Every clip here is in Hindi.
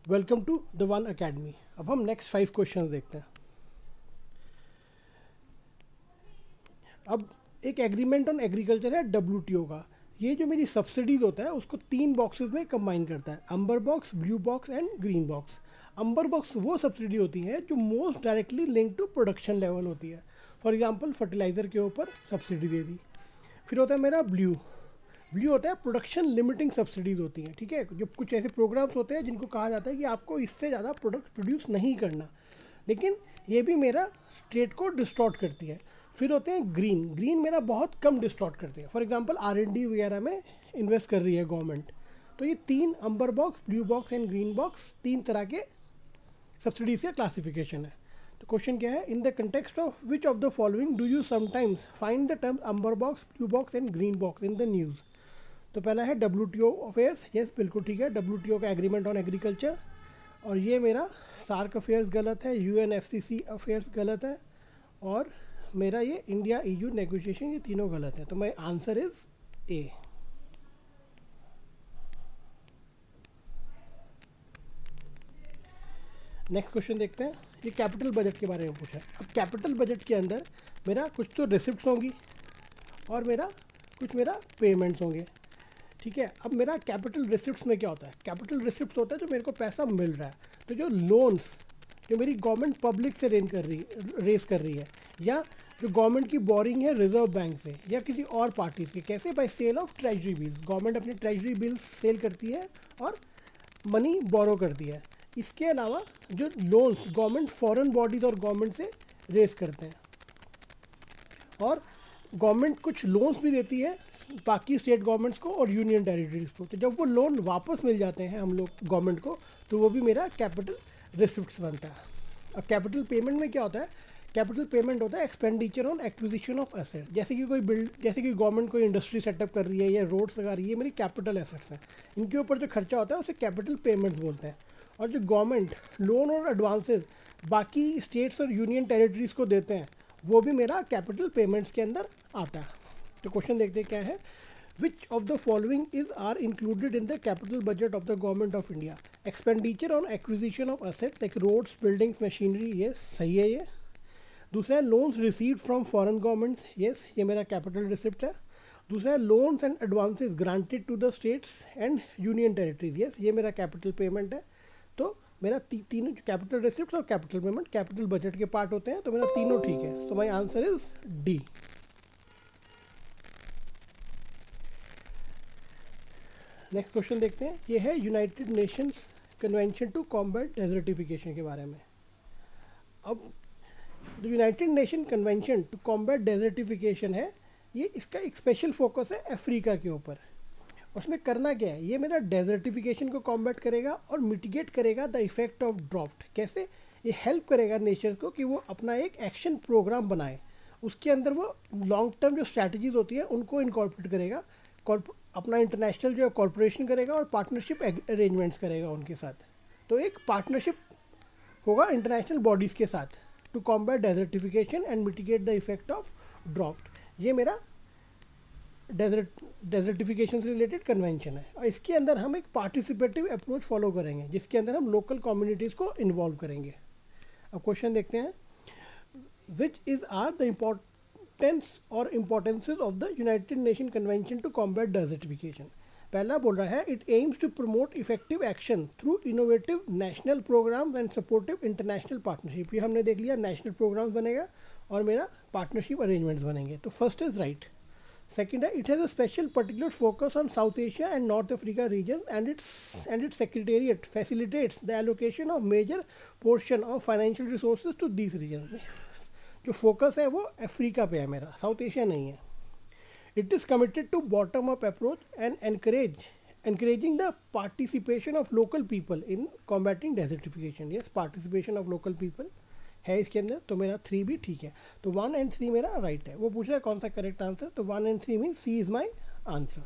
Welcome to the one academy. अब हम नेक्स्ट 5 क्वेश्चन देखते हैं। अब एक एग्रीमेंट ऑन एग्रीकल्चर है WTO का। ये जो मेरी सब्सिडीज होता है उसको 3 बॉक्सेस में कंबाइन करता है, amber box, blue box and green box. Amber box वो सब्सिडी होती है जो most directly link to production level होती है। फॉर एग्जांपल फर्टिलाइज़र के ऊपर सब्सिडी दे दी। फिर होता है मेरा ब्लू होता है प्रोडक्शन लिमिटिंग सब्सिडीज़ होती हैं, ठीक है। जो कुछ ऐसे प्रोग्राम्स होते हैं जिनको कहा जाता है कि आपको इससे ज़्यादा प्रोडक्ट प्रोड्यूस नहीं करना, लेकिन ये भी मेरा स्टेट को डिस्टॉर्ट करती है। फिर होते हैं ग्रीन मेरा बहुत कम डिस्टॉर्ट करते हैं। फॉर एग्जांपल R&D वगैरह में इन्वेस्ट कर रही है गवर्नमेंट। तो ये 3 amber box, blue box and green box 3 तरह के सब्सिडीज़ का क्लासिफिकेशन है। तो क्वेश्चन क्या है, in the context of which of the following do you sometimes find the term amber box, blue box and green box in the news. तो पहला है WTO अफेयर्स, यस बिल्कुल ठीक है, WTO का एग्रीमेंट ऑन एग्रीकल्चर। और ये मेरा सार्क अफेयर्स गलत है, UNFCC अफेयर्स गलत है, और मेरा ये इंडिया EU नेगोशिएशन, ये तीनों गलत है। तो my answer is A। Next question देखते हैं। ये कैपिटल बजट के बारे में पूछा है। अब कैपिटल बजट के अंदर मेरा कुछ तो रिसिप्ट्स होंगी और कुछ मेरा पेमेंट्स होंगे, ठीक है। अब मेरा कैपिटल रिसिप्ट्स में क्या होता है, कैपिटल रिसिप्ट्स होता है जो मेरे को पैसा मिल रहा है। तो जो लोन्स जो मेरी गवर्नमेंट पब्लिक से रेस कर रही है, या जो गवर्नमेंट की बोरिंग है रिजर्व बैंक से या किसी और पार्टी से, कैसे, by sale of treasury bills. Government अपनी ट्रेजरी बिल्स सेल करती है और मनी बोरो करती है। इसके अलावा जो लोन्स गवर्नमेंट फॉरेन बॉडीज़ और गवर्नमेंट से रेस करते हैं, और गवर्नमेंट कुछ लोन्स भी देती है बाकी स्टेट गवर्नमेंट्स को और यूनियन टेरिटरीज को। तो जब वो लोन वापस मिल जाते हैं हम लोग गवर्नमेंट को, तो वो भी मेरा कैपिटल रिसिप्ट्स बनता है। अब कैपिटल पेमेंट में क्या होता है, कैपिटल पेमेंट होता है expenditure on acquisition of asset. जैसे कि गवर्नमेंट कोई इंडस्ट्री सेटअप कर रही है या रोड्स लगा रही है, मेरी कैपिटल एसेट्स हैं। इनके ऊपर जो खर्चा होता है उसे कैपिटल पेमेंट्स बोलते हैं। और जो गवर्नमेंट लोन और एडवांसेस बाकी स्टेट्स और यूनियन टेरिटरीज को देते हैं, वो भी मेरा कैपिटल पेमेंट्स के अंदर आता है। तो क्वेश्चन देखते हैं क्या है, which of the following is are included in the capital budget of the government of India. Expenditure on acquisition of assets like roads, buildings, machinery, ये सही है। ये दूसरा है loans received from foreign governments, yes ये मेरा कैपिटल रिसिप्ट है। दूसरा है loans and advances granted to the states and union territories, yes ये मेरा कैपिटल पेमेंट है। तो मेरा तीनों कैपिटल रिसिप्ट्स और कैपिटल पेमेंट कैपिटल बजट के पार्ट होते हैं, तो मेरा तीनों ठीक है। तो my answer is D। Next question देखते हैं। ये है United Nations convention to combat desertification के बारे में। अब जो United Nation convention to combat desertification है, ये इसका एक स्पेशल फोकस है अफ्रीका के ऊपर। उसमें करना क्या है, ये मेरा डेजर्टिफिकेशन को कॉम्बैट करेगा और मिटिगेट करेगा द इफेक्ट ऑफ ड्राफ्ट। कैसे, ये हेल्प करेगा नेशन को कि वो अपना एक एक्शन प्रोग्राम बनाए, उसके अंदर वो लॉन्ग टर्म जो स्ट्रैटेजीज होती है उनको इनकॉर्पोरेट करेगा, अपना इंटरनेशनल जो कॉर्पोरेशन करेगा और पार्टनरशिप अरेंजमेंट्स करेगा उनके साथ। तो एक पार्टनरशिप होगा इंटरनेशनल बॉडीज़ के साथ to combat desertification and mitigate the effect of drought. ये मेरा डेजर्टिफिकेशन से रिलेटेड कन्वेंशन है। और इसके अंदर हम एक पार्टिसिपेटिव अप्रोच फॉलो करेंगे, जिसके अंदर हम लोकल कम्युनिटीज़ को इन्वॉल्व करेंगे। अब क्वेश्चन देखते हैं, which is are the importances of the United Nation convention to combat desertification. पहला बोल रहा है, it aims to promote effective action through innovative national programmes and supportive international partnership. ये हमने देख लिया, नेशनल प्रोग्राम्स बनेगा और मेरा पार्टनरशिप अरेंजमेंट्स बनेंगे। तो first is right. Second, it has a special particular focus on South Asia and North Africa region, and its secretariat facilitates the allocation of major portion of financial resources to these regions. जो फोकस है वो अफ्रीका पे है मेरा, साउथ एशिया नहीं है। It is committed to bottom up approach and encouraging the participation of local people in combating desertification. Yes, participation of local people है इसके अंदर। तो मेरा 3 भी ठीक है। तो 1 और 3 मेरा राइट है। वो पूछ रहा है कौन सा करेक्ट आंसर, तो 1 और 3 mean C is my answer.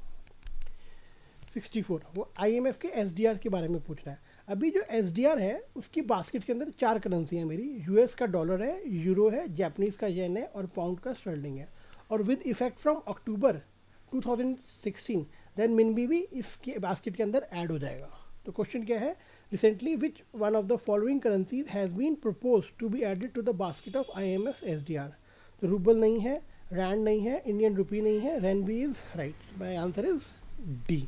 64, वो IMF के SDR के बारे में पूछ रहा है। अभी जो SDR है उसकी बास्केट के अंदर 4 करेंसी है मेरी, US का डॉलर है, यूरो है, जापानीज़ का येन है और पाउंड का स्टर्लिंग है। और with effect from October 2016 then मिनबी भी इसके बास्केट के अंदर ऐड हो जाएगा। तो क्वेश्चन क्या है, recently which one of the following currencies has been propose to be added to the basket of IMF SDR। तो रूबल नहीं है, रैंड नहीं है, इंडियन रुपी नहीं है, renminbi is right. My answer is D.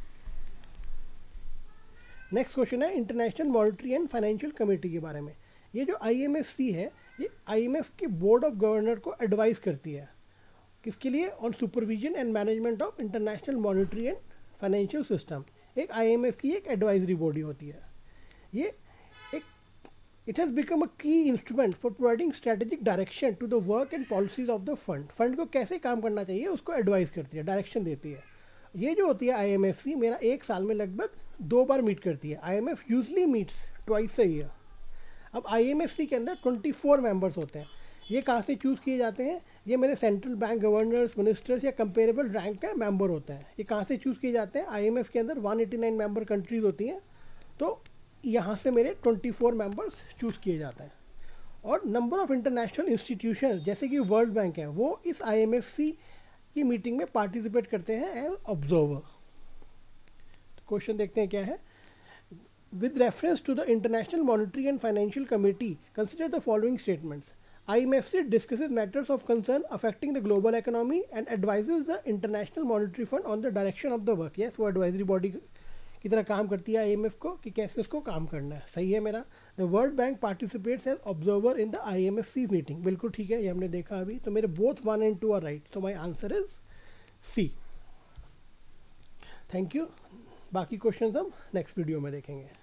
Next question है international monetary and financial committee के बारे में। ये जो IMFC है, ये IMF के बोर्ड ऑफ गवर्नर को एडवाइस करती है, किसके लिए, on supervision and management of international monetary and financial system. एक IMF की एक एडवाइजरी बॉडी होती है। ये एक it has become a key instrument for providing strategic direction to the work and policies of the fund को कैसे काम करना चाहिए उसको एडवाइस करती है, डायरेक्शन देती है। ये जो होती है IMFC मेरा एक साल में लगभग 2 बार मीट करती है। IMF usually meets twice a year. अब IMFC के अंदर 24 मेंबर्स होते हैं। ये कहाँ से चूज़ किए जाते हैं, ये मेरे सेंट्रल बैंक गवर्नर्स, मिनिस्टर्स या कंपेरेबल रैंक का मेंबर होते हैं। ये कहाँ से चूज़ किए जाते हैं, IMF के अंदर 189 मेंबर कंट्रीज़ होती हैं, तो यहाँ से मेरे 24 मेंबर्स चूज़ किए जाते हैं। और नंबर ऑफ़ इंटरनेशनल इंस्टीट्यूशन जैसे कि वर्ल्ड बैंक है, वो इस IMFC की मीटिंग में पार्टिसिपेट करते हैं एज ऑब्जर्वर। तो क्वेश्चन देखते हैं क्या है, with reference to the International Monetary and Financial Committee, consider the following statements. IMFC discusses matters of concern affecting the global economy and advises the International Monetary Fund on the direction of the work. Yes, वो advisory body की तरह काम करती है IMF को कि कैसे उसको काम करना है। सही है मेरा। The World Bank participates as observer in the IMFC's meeting. बिल्कुल ठीक है, ये हमने देखा अभी। तो मेरे both 1 and 2 are right. So my answer is C. Thank you. बाकी क्वेश्चंस हम नेक्स्ट वीडियो में देखेंगे।